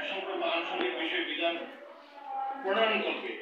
সংক্রান্ত আনুষঙ্গিক বিষয় বিধান প্রণয়নকল্পে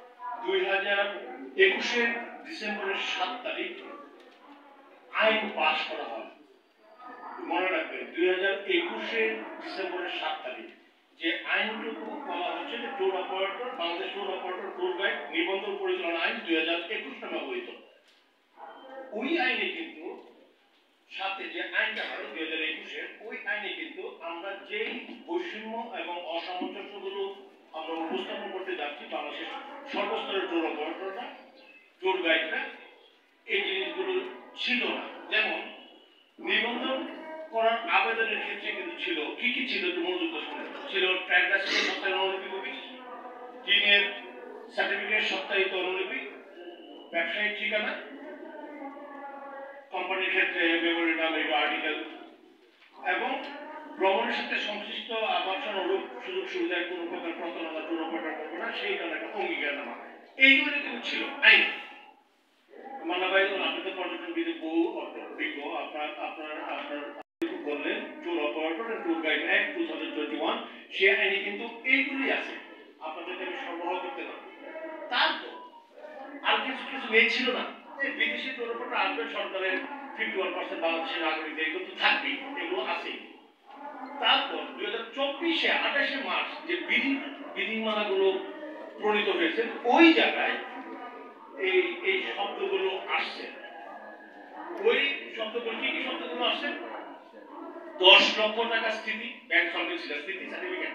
2021 ডিসেম্বরের 7 তারিখ আইন পাস করা হয়। মনে রাখবেন 2021 ডিসেম্বরের 7 তারিখ যে আইনটুকু বলা হচ্ছে যে tour operator, Bangladesh tour operator tour guide নিবন্ধন পরিচালনা আইন 2021 নামে অবহিত। ওই আইনে কিন্তু সাথে যে আইনটা হয় 2021 ওই আইনে কিন্তু আমরা যেই বৈষম্য এবং অসামঞ্জস্যগুলো আমরা উপস্থাপন করতে যাচ্ছি বাংলাদেশের সর্বস্তরের ট্যুর অপারেটররা, ট্যুর গাইডরা, এই জিনিসগুলো ছিল না। যেমন নিবন্ধন করার আবেদনের ক্ষেত্রে কিন্তু ছিল কি কি ছিল একটু মনোযোগ শুনে। ছিল ট্রেড লাইসেন্স সপ্তাহের অনুলিপি কপি, টিনের সার্টিফিকেট সপ্তাহিত অনুলিপি, ব্যবসায়িক ঠিকানা, কোম্পানির ক্ষেত্রে মেমোরেন্ডাম আর্টিকেল এবং ভ্রমণের সাথে সংশ্লিষ্ট আবাসন অনুরূপ সুযোগ সুবিধায় কোনো প্রকার প্রতারণা ট্যুর অপারেটর করবে না, সেই কারণে একটা অঙ্গীকারনামা এইগুলো কিন্তু ছিল আইন। মান্নাভাই আপনি তো পর্যটনবিদে বহু অভিজ্ঞ, আপনার বললেন tour operator and tour guide act 2021 সে আইনে কিন্তু এইগুলি আছে, আপনাদেরকে আমি সরবরাহ করতে পারবো। তারপর আর কিছু নেই ছিল না যে বিদেশি ট্যুর অপারেটর আসবে, সরকারের 51% বাংলাদেশের নাগরিকদের কিন্তু থাকবে, এগুলো আছে। তারপর 2024 28 মার্চ যে বিধিমালাগুলো প্রণীত হয়েছে ওই জায়গায় এই শব্দগুলো আসছে। ওই শব্দগুলো কি কি শব্দগুলো আসছে? 10 লক্ষ টাকা স্থিতি ব্যাংক সলভেন্সি স্থিতি সার্টিফিকেট,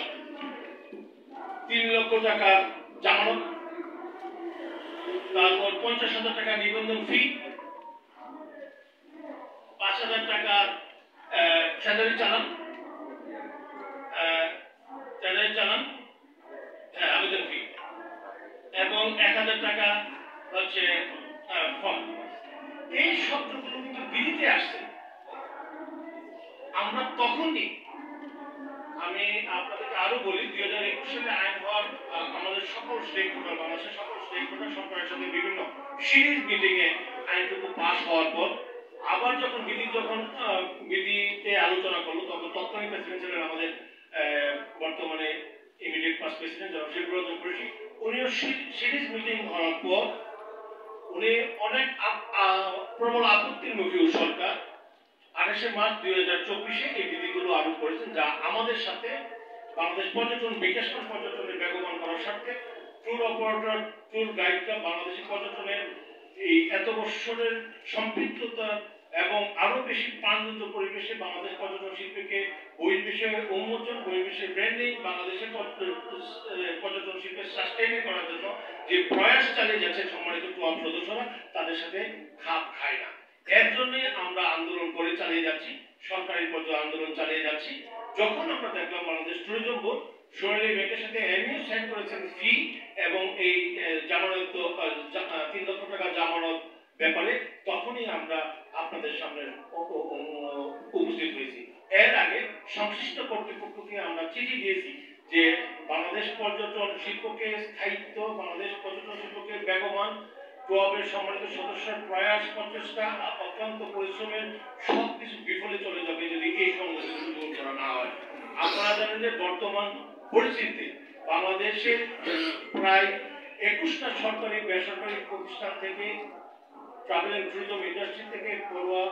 3 লক্ষ টাকা জামানত, তারপর 50,000 টাকা নিবন্ধন ফি, 5,000 টাকা ট্রেজারি চালান, আবেদন ফি এবং 1,000 টাকা হচ্ছে ফর্ম। এই শব্দগুলো কিন্তু বিধিতে আসছে। আমরা তখনই আমি আপনাদেরকে আরো বলি 2021 সালে আইন হওয়ার আমাদের সকল স্টেক হোল্ডার, বাংলাদেশের সকল স্টেক হোল্ডার সরকারের সাথে বিভিন্ন সিরিজ মিটিং এ আইনটুকু পাস হওয়ার পর আবার যখন বিধিতে আলোচনা করলো তখন তৎকালীন প্রেসিডেন্ট ছিলেন আমাদের বর্তমানে ইমিডিয়েট পাস্ট প্রেসিডেন্ট জনাব শেখ মুজিবুর রহমান, উনিও সিরিজ মিটিং হওয়ার পর উনি অনেক প্রবল আপত্তির মুখে সরকার 28 মার্চ 2024 এই বিধিগুলো আরোপ করেছেন, যা আমাদের সাথে বাংলাদেশ পর্যটন বিকাশ পর্যটনের বেগবান করার স্বার্থে ট্যুর অপারেটর, ট্যুর গাইডরা বাংলাদেশি পর্যটনের এই এত বছরের সম্পৃক্ততা এবং আরো বেশি প্রাণবন্ত পরিবেশে বাংলাদেশ পর্যটন শিল্পকে বহির্বিশ্বে উন্মোচন, বহির্বিশ্বে ব্র্যান্ডিং, বাংলাদেশের পর্যটন শিল্পের সাস্টেইন করার জন্য যে প্রয়াস চালিয়ে যাচ্ছে সম্মানিত ট্যুর সদস্যরা তাদের সাথে খাপ খায় না। এর জন্য আমরা আন্দোলন করে চালিয়ে যাচ্ছি, সরকারি পর্যায়ে আন্দোলন চালিয়ে যাচ্ছি। যখন আমরা দেখলাম বাংলাদেশ ট্যুরিজম বোর্ড সোনালী ব্যাংকের সাথে এমইউ সাইন করেছেন ফি এবং এই জামানত 3 লক্ষ টাকা জামানত ব্যাপারে, তখনই আমরা আপনাদের সামনে উপস্থিত হয়েছি। এর আগে সংশ্লিষ্ট কর্তৃপক্ষকে আমরা চিঠি দিয়েছি যে বাংলাদেশ পর্যটন শিল্পকে স্থায়িত্ব, বাংলাদেশ পর্যটন শিল্পকে বেগবান, ক্লাবের সম্মানিত সদস্যের প্রয়াস, প্রচেষ্টা, অত্যন্ত পরিশ্রমের সবকিছু বিফলে চলে যাবে যদি এই সংগঠনগুলো দূর করা না হয়। আপনারা জানেন যে বর্তমান পরিস্থিতিতে বাংলাদেশের প্রায় 21টা সরকারি বেসরকারি প্রতিষ্ঠান থেকে ট্রাভেল এন্ড ট্যুরিজম ইন্ডাস্ট্রি থেকে পড়ুয়া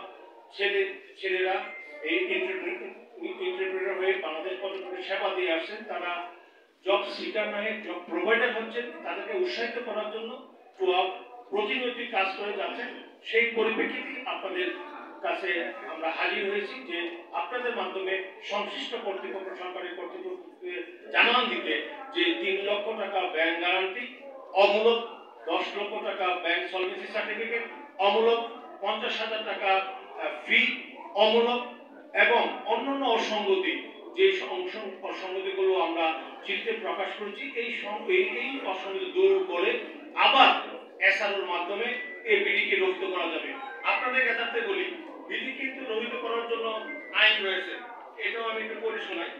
ছেলেরা এই এন্টারপ্রেনার হয়ে বাংলাদেশ পর্যটনের সেবা দিয়ে আসছেন। তারা জব সিকার নয়, জব প্রোভাইডার হচ্ছেন। তাদেরকে উৎসাহিত করার জন্য ক্লাব প্রতিনিয়ত কাজ করে যাচ্ছেন। সেই পরিপ্রেক্ষিতে আপনাদের কাছে আমরা হাজির হয়েছি যে আপনাদের মাধ্যমে সংশ্লিষ্ট কর্তৃপক্ষ, সরকারি কর্তৃপক্ষকে জানান দিতে যে 3 লক্ষ টাকা ব্যাংক গ্যারান্টি অমূলক, 10 লক্ষ টাকা ব্যাংক সলভেন্সি সার্টিফিকেট অমূলক, 50,000 টাকা ফি অমূলক এবং অন্যান্য অসঙ্গতি যে অসঙ্গতিগুলো আমরা চিঠিতে প্রকাশ করেছি এই অসঙ্গতি দূর করে আবার এসআরওর মাধ্যমে এই বিধিকে রহিত করা যাবে। আপনাদের ক্ষেত্রে বলি বিধি কিন্তু রহিত করার জন্য আইন রয়েছে, এটাও আমি একটু পড়ে শোনাই।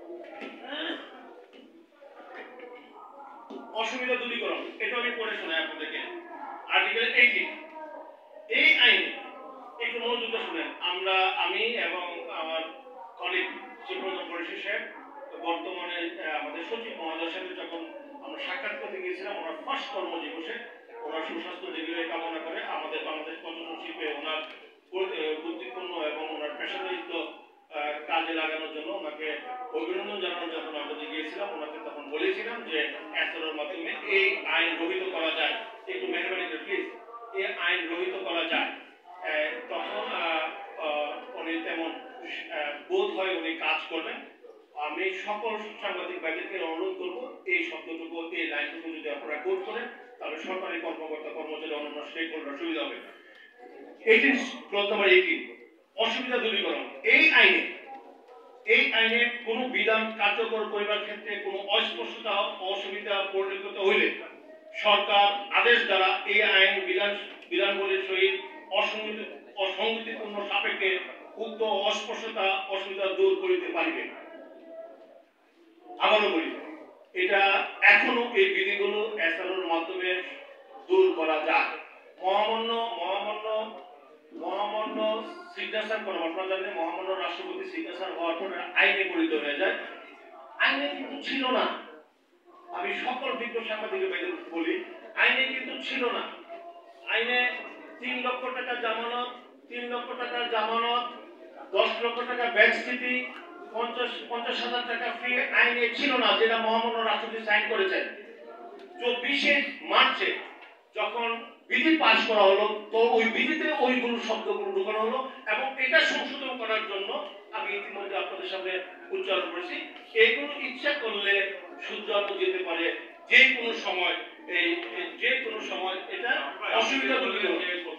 অসুবিধা দূরীকরণ, এটাও আমি পড়ে শোনাই আপনাদেরকে। আর্টিকেল 18 এই আইনে একটু মনোযোগ শুনেন। আমি এবং আমার কলিগ সুব্রত পরিষদ সাহেব বর্তমানে মাধ্যমে আমাদের সচিব মহোদয়ের সাথে যখন আমরা সাক্ষাৎ করতে গিয়েছিলাম, ওনার ফার্স্ট কর্মদিবসে ওনার সুস্বাস্থ্য দীর্ঘায়ু কামনা করে আমাদের বাংলাদেশ পর্যটন শিল্পে ওনার বুদ্ধিপূর্ণ এবং ওনার পেশাদারিত্ব কাজে লাগানোর জন্য ওনাকে অভিনন্দন জানানোর যখন আমরা গিয়েছিলাম, ওনাকে তখন বলেছিলাম যে এসআরওর মাধ্যমে এই আইন রহিত করা যায়, একটু মেহরবানি করে প্লিজ এই আইন রহিত করা যায়। তখন উনি তেমন বোধ হয় উনি কাজ করবেন। আমি সকল সাংবাদিক ভাইদেরকে অনুরোধ করবো এই শব্দটুকু, এই লাইনটুকু যদি আপনারা কোট করেন তাহলে সরকারি কর্মকর্তা কর্মচারী অন্যান্য স্টেক হোল্ডার সুবিধা হবে। 18 ক্লজ নাম্বার 18 অসুবিধা দূরীকরণ। এই আইনে কোনো বিধান কার্যকর করিবার ক্ষেত্রে কোনো অস্পষ্টতা অসুবিধা পরিলক্ষিত হইলে সরকার আদেশ দ্বারা এই আইন বিধানবলীর সহিত অসঙ্গতিপূর্ণ সাপেক্ষে উক্ত অস্পষ্টতা অসুবিধা দূর করিতে পারিবে। আবারও বলি, এটা এখনো এই বিধিগুলো এসআরওর মাধ্যমে দূর করা যায়। মহামান্য সিগনেচার করা, আপনারা জানেন মহামান্য রাষ্ট্রপতি সিগনেচার হওয়ার পরে আইনে পরিণত হয়ে যায়। আইনে কিন্তু ছিল না, আমি সকল বিজ্ঞ সাংবাদিক ভাইদের বলি, আইনে কিন্তু ছিল না। আইনে 3 লক্ষ টাকা জামানত, 3 লক্ষ টাকার জামানত, 10 লক্ষ টাকা ব্যাংক স্থিতি, 50,000 টাকা ফি আইনে ছিল না, যেটা মহামান্য রাষ্ট্রপতি সাইন করেছেন। 24শে মার্চে যখন বিধি পাশ করা হলো, তো ওই বিধিতে ওইগুলো শব্দগুলো ঢোকানো হলো এবং এটা সংশোধন করার জন্য আমি ইতিমধ্যে আপনাদের সামনে উচ্চারণ করেছি। এইগুলো ইচ্ছা করলে শুধরানো যেতে পারে যে কোনো সময়, যে কোনো সময় এটা অসুবিধা তৈরি হবে।